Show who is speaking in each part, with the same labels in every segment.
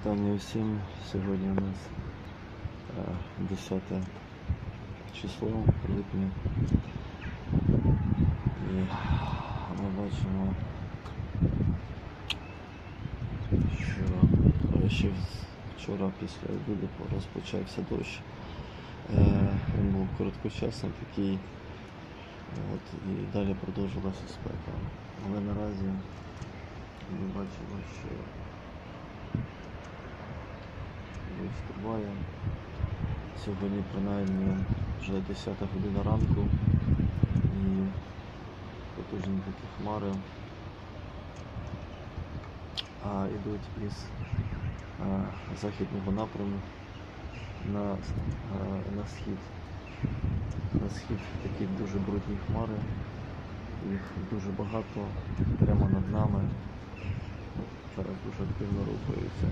Speaker 1: Вітання усім. Сьогодні у нас 10 число липня і ми бачимо, що ще вчора після обіду розпочався дощ. Він був короткочасний такий, і далі продовжилася спека. Але наразі ми бачимо, що дощ триває. Сьогодні принаймні вже 10 година ранку і потужні такі хмари йдуть із західного напряму на схід. На схід такі дуже брудні хмари, їх дуже багато прямо над нами. Зараз дуже активно рухаються.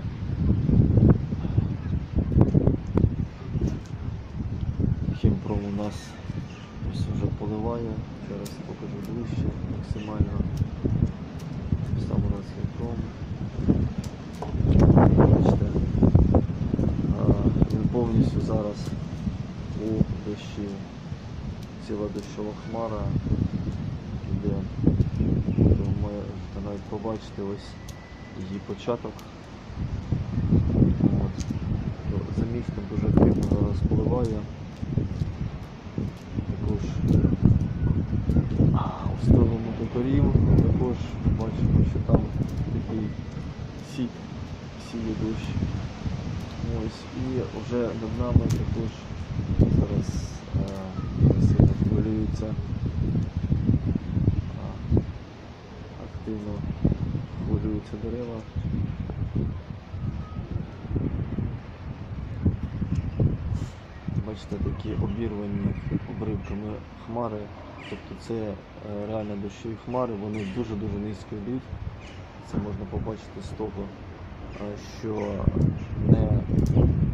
Speaker 1: Хімпром у нас ось вже поливає, зараз покажу ближче максимально. Там у нас Хімпром. Бачите, він повністю зараз у дощі. Ціла дощова хмара йде. Ви можете навіть побачити ось її початок. За містом дуже активно зараз поливає. Також у сторону Токарів також бачимо, що там такий сіє дощ. Ось, і вже над нами також зараз сильно хвилюються, активно хвилюються дерева. Бачите, такі обірвані обривками хмари, тобто це реально дощові хмари, вони дуже-дуже низько йдуть. Це можна побачити з того, що не